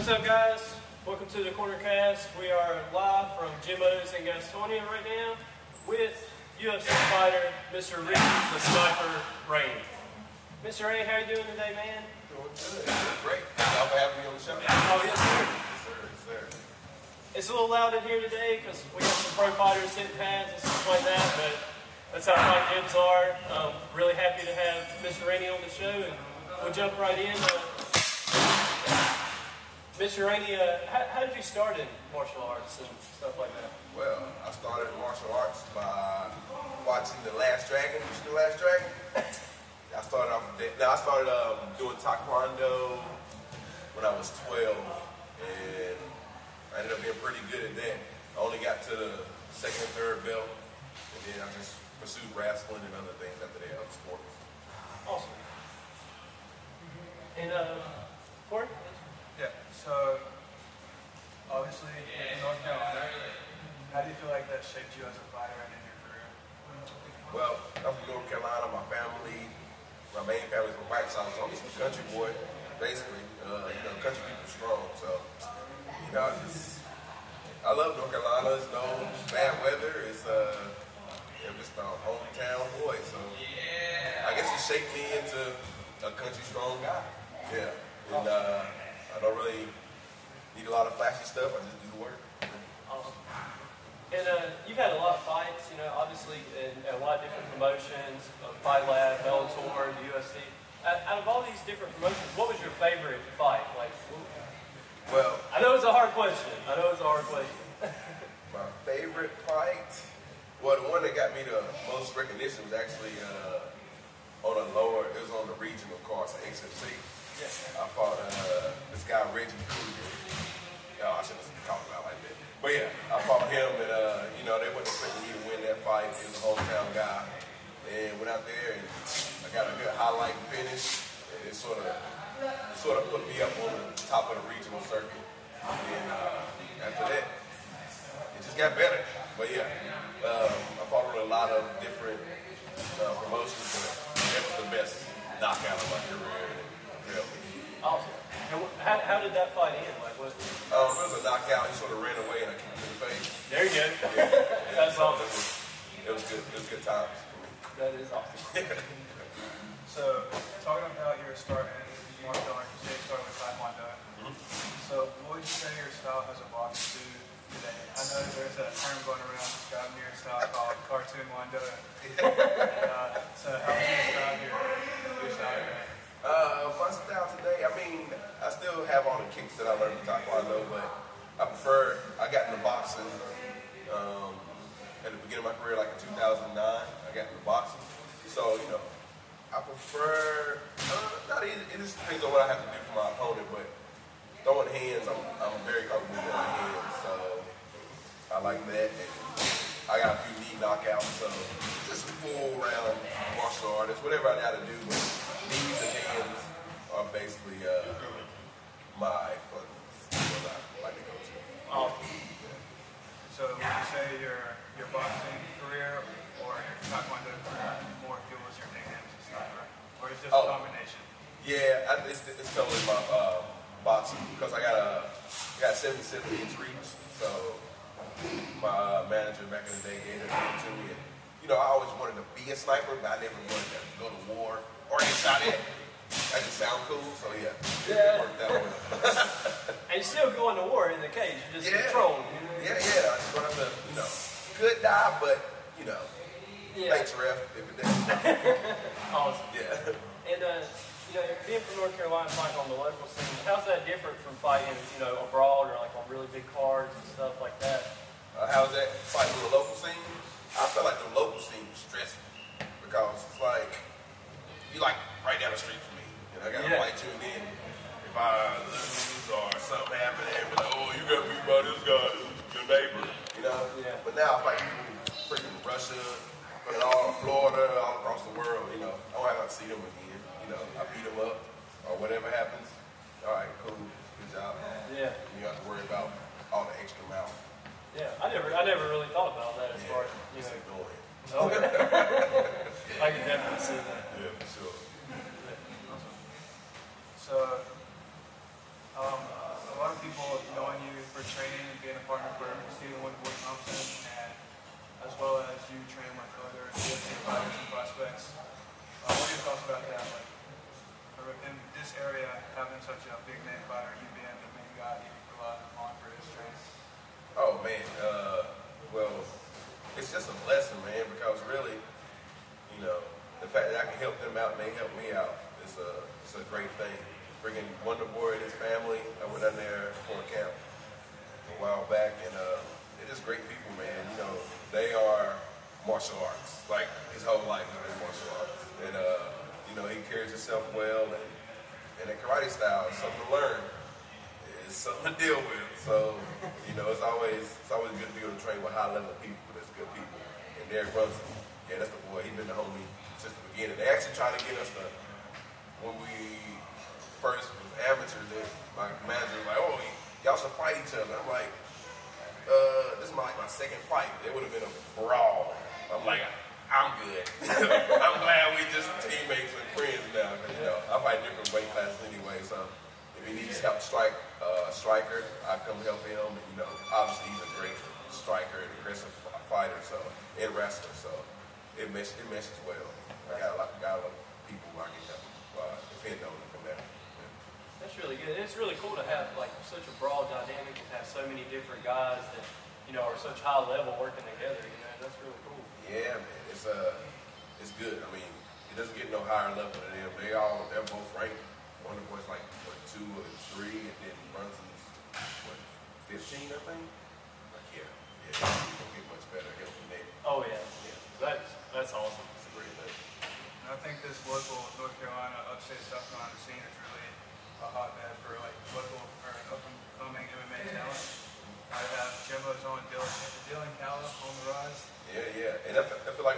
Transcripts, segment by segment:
What's up, guys? Welcome to the Corner Cast. We are live from Jimbo's in Gastonia right now with UFC fighter Mr. Ricky the Sniper Rainey. Mr. Rainey, how are you doing today, man? Doing good. Great. Thank y'all for having me on the show. Oh, yes, sir. Yes, sir. Yes, sir. It's a little loud in here today because we got some pro fighters hitting pads and stuff like that, but that's how fight gyms are. Really happy to have Mr. Rainey on the show, and we'll jump right in. Mr. Rainey, how did you start in martial arts and stuff like that? Well, I started martial arts by watching The Last Dragon. You see The Last Dragon? I started off with that. Now, I started doing taekwondo when I was 12, and I ended up being pretty good at that. I only got to the second and third belt, and then I just pursued wrestling and other things after that, other sports. Awesome. And, Corey? Yeah, so obviously in North Carolina, how do you feel like that shaped you as a fighter and in your career? Well, I'm from North Carolina. My family, my main family is from White Sox, so I'm just a country boy, basically. Country people strong, so, I love North Carolina. It's no bad weather. It's, I'm just a hometown boy, so I guess it shaped me into a country strong guy. Yeah, and I don't really need a lot of flashy stuff. I just do the work. Awesome. And you've had a lot of fights, obviously in a lot of different promotions, Fight Lab, Bellator, UFC. Out of all these different promotions, what was your favorite fight? Well, I know it's a hard question. My favorite fight, well, the one that got me the most recognition was actually on the regional card for XFC. Yeah. I fought this guy, Reggie Kruger. I shouldn't have talked about it like that. But yeah, I fought him, and they wasn't expecting me to win that fight. He was a hometown guy. And went out there, and I got a good highlight finish. And it sort of put me up on the top of the regional circuit. And after that, it just got better. But yeah, I fought on a lot of different promotions, but that was the best knockout of my career. Awesome. And how did that fight end? It was a knockout. He sort of ran away, and I kicked him in the face. There you go. Yeah, That's so awesome. It was good. It was good times. That is awesome. So, talking about your start in martial arts, you say you started with taekwondo. So, what would you say your style has evolved to today? I know there's a term going around describing your style called cartoon wando. So, how would you describe your style today? My style today, I still have all the kicks that I learned in taekwondo, but I got into boxing at the beginning of my career, like in 2009. I got into boxing. So, I prefer, it just depends on what I have to do for my opponent, but throwing hands, I'm very comfortable throwing hands, so I like that. And I got a few knee knockouts, so just full round martial artist, whatever I got to do. But knees and hands are basically my fun. What I like to go to. So would you say your boxing career or your taekwondo career more fuels your nickname as a sniper? Or is it just a combination? Yeah, it's totally my boxing, because I got 77-inch reach, so my manager back in the day gave it to me. And, I always wanted to be a sniper, but I never wanted to go to war or get shot at. That just sound cool, so yeah. It worked out well. And you're still going to war in the cage, you're just controlling. Yeah, I just want to, could die, but, thanks, ref, if it doesn't. Awesome. Yeah. And, being from North Carolina, fighting on the local scene, how's that different from fighting, abroad or like on really big cards and stuff like that? How's that fighting on the local scene? I feel like the local scene was stressful, because it's like, you like right down the street from me, and I got to fight you, and then if I lose or something happen, they'll be like, oh, you got beat by this guy, your neighbor, Yeah. But now I fight people in freaking Russia, but all Florida, all across the world, I don't have to see them again. I beat them up, or whatever happens. All right, cool, good job. Yeah. You don't have to worry about all the extra mouth. Yeah, I never really thought about that as far as just ignore it. Okay. I can definitely see that. Yeah, for sure. So, a lot of great thing. Bringing Wonder Boy and his family, I went down there for a camp a while back, and they're just great people, man. You know, they are martial arts. Like, his whole life has been martial arts. And, you know, he carries himself well, and that karate style is something to learn. It's something to deal with. So, you know, it's always good to be able to train with high-level people, that's good people. And Derek Brunson, yeah, that's the boy. He's been the homie since the beginning. They actually tried to get us to, when we first was amateurs, my manager was like, oh, y'all should fight each other. I'm like, this is my second fight. It would have been a brawl. I'm like, I'm good. I'm glad we just teammates and friends now. Cause, you know, I fight different weight classes anyway, so if he needs help striker, I come help him. And, you know, obviously he's a great striker and aggressive fighter, so, and wrestler, so it meshes well. I got a lot of people who I can help depend on from there. That's really good. It's really cool to have like such a broad dynamic and have so many different guys that, you know, are such high level working together. You know, that's really cool. Yeah, man, it's good. I mean, it doesn't get no higher level than them. They're both ranked. One of the boys like what 2 or 3, and then Brunson's what 15, I think. Like yeah, it don't get much better. He'll be there. Oh yeah. That's awesome. It's a great thing. And I think this local North Carolina, upstate South Carolina scene is really a hotbed for like local or up and coming MMA talent. I have Jimbo's on Dylan Calla on the rise. Yeah, and I feel like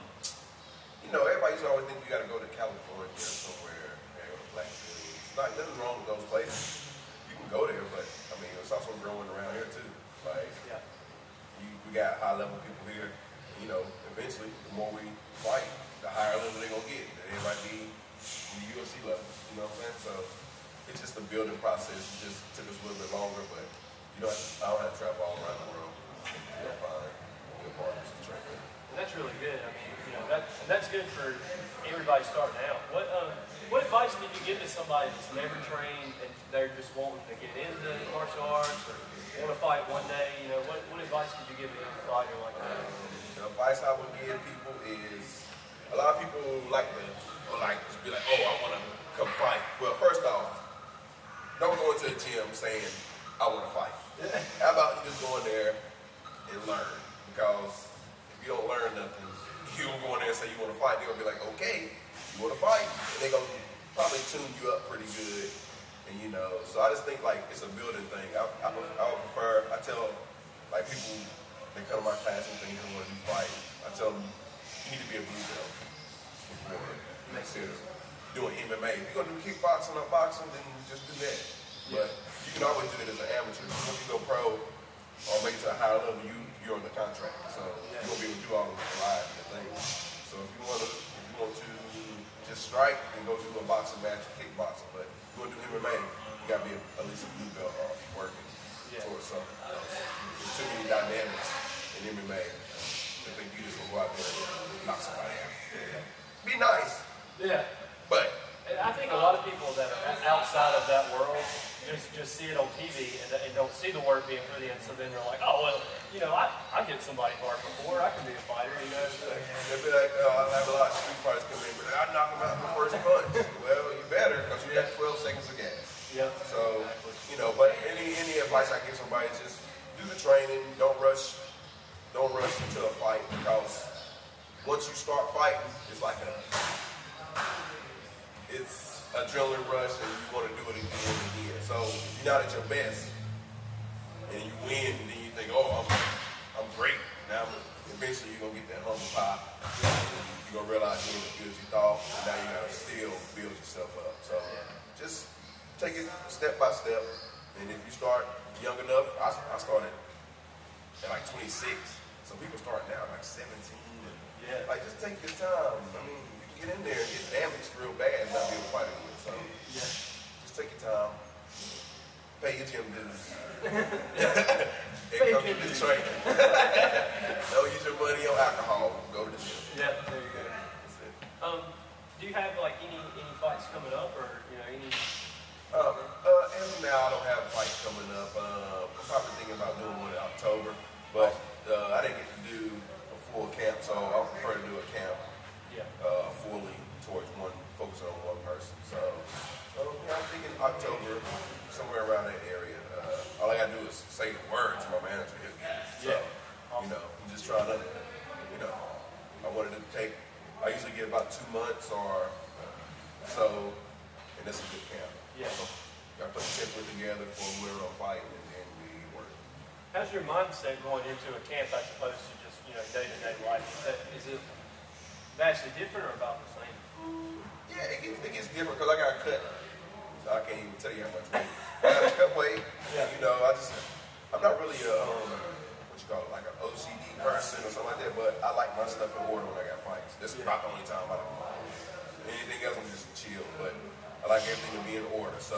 you know, everybody used to always think you got to go to California or somewhere, or Black City. It's not nothing wrong with those places. You can go there, but I mean, it's also growing around here too. Like, Yeah. we got high level people here. You know, eventually, the more we fight, the higher level they're gonna get. They might be the UFC level. You know what I'm saying? So it's just a building process. It just took us a little bit longer, but you know, I don't have to travel all around the world. You'll find good partners to train with. And that's really good. I mean, you know, that's good for everybody starting out. What advice did you give to somebody that's never trained and they're just wanting to get into martial arts or want to fight one day? You know, what advice did you give to a fighter like that? The advice I would give people is, a lot of people like to just be like, oh, I want to come fight. Well, first off, don't go into the gym saying, I want to fight. How about you just go in there and learn? Because if you don't learn nothing, you don't go in there and say you want to fight. They're going to be like, okay, you want to fight? And they're going to probably tune you up pretty good. And you know, so I just think like it's a building thing. I tell like people, they come to my class and things and want to do fight. I tell them, you need to be a blue belt before consider doing MMA. If you're going to do kickboxing or boxing, then just do that. But you can always do it as an amateur. Once you go pro or make it to a higher level, you're on the contract. So you're going to be able to do all of the live and the things. So if you want to just strike and go do a boxing match or kickboxing, but if you want to do MMA, you got to be at least a blue belt or working towards something. There's too many dynamics in MMA. I think you just go out there and knock somebody out. Be nice. Yeah. But And I think a lot of people that are outside of that world just see it on TV and don't see the work being put in. So then they're like, oh well, you know, I hit somebody hard before. I can be a fighter, you know. So. they'll be like, oh, I have a lot of street fighters come in, but I knock them out in the first punch. Well, you better, because you got 12 seconds of gas. Yeah. So, you know, but any advice I give somebody is just do the training. Don't rush into a fight, because once you start fighting, it's adrenaline rush, and you want to do it again and again. So if you're not at your best and you win, and then you think, oh, I'm great. Now eventually you're gonna get that humble pie. You're gonna realize you ain't as good as you thought, and now you gotta still build yourself up. So just take it step by step. And if you start young enough, I started at like 26. Some people start now at like 17. And like, just take your time. I mean, you can get in there and get damaged real bad and not be able to fight again. So just take your time. Pay your gym dues. And come to the training. Don't use your money on alcohol. Go to the gym. Yeah, there you go. That's it. Do you have like any fights coming up, or you know any? As of now, I don't have a fight coming up. I'm probably thinking about doing one in October, but I didn't get to do a full camp, so I prefer to do a camp fully towards focusing on one person. So 2 months or so, and it's a good camp. Yeah. So I put the template together for when we're on fighting, and then we work. How's your mindset going into a camp as opposed to just, day-to-day life? Is it vastly different or about the same? Yeah, it gets different because I got cut. So I can't even tell you how much weight. I got a cut weight. Yeah. I'm not really like an OCD person or something like that, but I like my stuff in order when I got fights. That's about the only time I don't. Anything else, I'm just chill, but I like everything to be in order. So,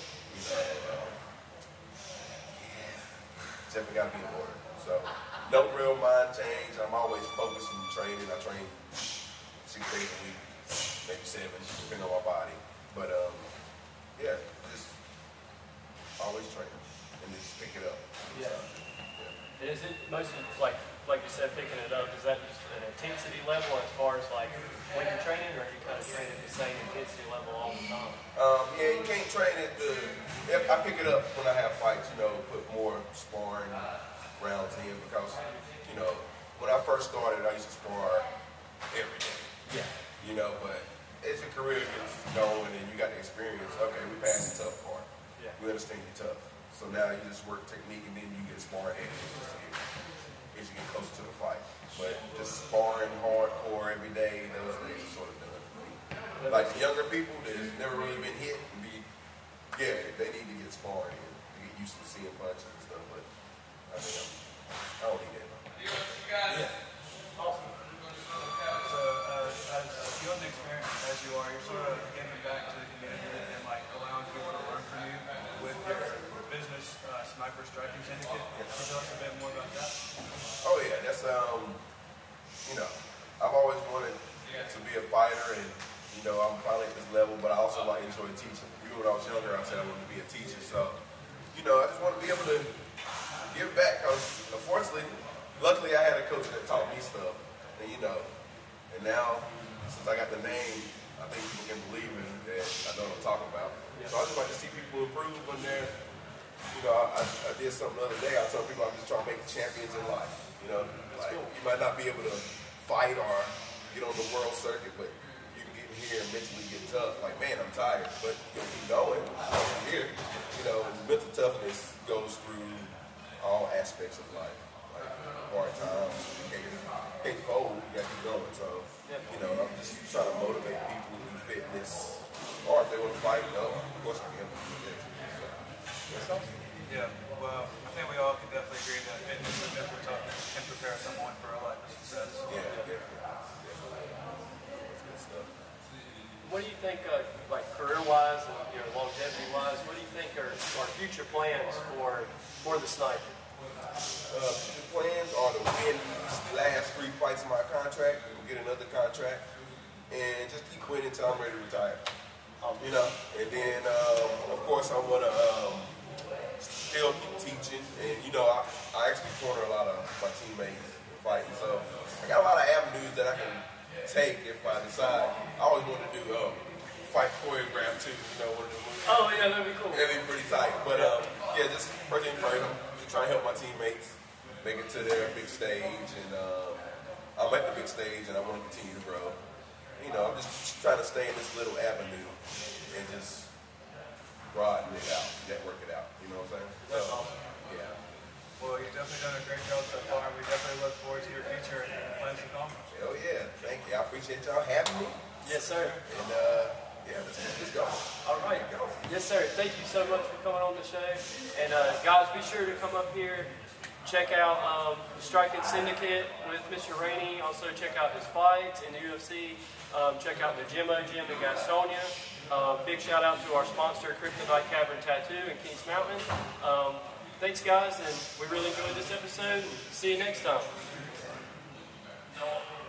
definitely got to be in order. So, no real mind change. I'm always focused on training. I train 6 days a week, maybe 7, depending on my body. But yeah, just always train and just pick it up. Yeah. And is it mostly like you said, picking it up? Is that just an intensity level as far as like when you're training, or are you kind of training at the same intensity level all the time? Yeah, you can't train it. I pick it up when I have fights. Put more sparring rounds in because when I first started, I used to spar every day. Yeah. But as your career gets going and you got the experience, okay, we passed the tough part. Yeah. We understand you're tough. So now you just work technique and then you get sparring as you get closer to the fight. But just sparring hardcore every day, those days are sort of done for me. Like the younger people that have never really been hit they need to get sparring and get used to seeing punches and stuff. But I don't need that. Yeah. Awesome. So, as young and experienced as you are, you're sort of giving back to the community and like allowing people to learn from you with your business, Sniper Striking Syndicate. Can you tell us a bit more about that? Oh yeah, that's I've always wanted to be a fighter, and I'm finally at this level, but I also enjoy teaching. Even when I was younger, I said I wanted to be a teacher. So, I just want to be able to give back. Because unfortunately, luckily I had a coach that taught me stuff, and now since I got the name, I think people can believe in that I know what I'm talking about. So I just like to see people improve when they're. I did something the other day. I told people I'm just trying to make champions in life. You might not be able to fight or get on the world circuit, but you can get in here and mentally get tough. Like, man, I'm tired, but you'll keep going. I'm here, mental toughness goes through all aspects of life. Like hard times, you can't fold, you gotta keep going. So, I'm just trying to motivate people who fitness, or if they want to fight, of course I can. Yeah, well, I think we all can definitely agree that fitness and mental toughness can prepare someone for a life of success. Yeah, definitely. That's good stuff. What do you think, like career-wise and longevity-wise, what do you think are future plans for the Sniper? The plans are to win these last 3 fights of my contract, and get another contract, and just keep winning until I'm ready to retire. And then of course I want to still keep teaching, and I actually corner a lot of my teammates in fighting, so I got a lot of avenues that I can take if I decide. I always want to do fight choreograph too, one of the movies. Oh yeah, that'd be cool. That'd be pretty tight, but just first thing first, I'm just trying to help my teammates make it to their big stage, and I'm at the big stage, and I want to continue to grow. I'm just trying to stay in this little avenue and just broaden it out, network it out. You know what I'm saying? That's awesome. Yeah. Well, you've definitely done a great job so far, and we definitely look forward to your future and plans to come. Hell yeah. Thank you. I appreciate y'all having me. Yes, sir. And let's go. All right. Yes, sir. Thank you so much for coming on the show. And guys, be sure to come up here. Check out Striking Syndicate with Mr. Rainey. Also check out his fights in the UFC. Check out the Jimmo Gym in Gastonia. Big shout out to our sponsor, Kryptonite Cavern Tattoo in Kings Mountain. Thanks guys, and we really enjoyed this episode. See you next time.